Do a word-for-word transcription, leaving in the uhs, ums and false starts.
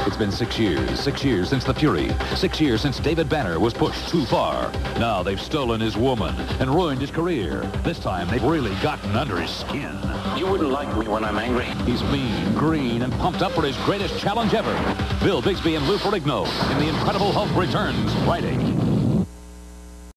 It's been six years, six years since the Fury, six years since David Banner was pushed too far. Now they've stolen his woman and ruined his career. This time they've really gotten under his skin. You wouldn't like me when I'm angry. He's mean, green, and pumped up for his greatest challenge ever. Bill Bixby and Lou Ferrigno in The Incredible Hulk returns Friday.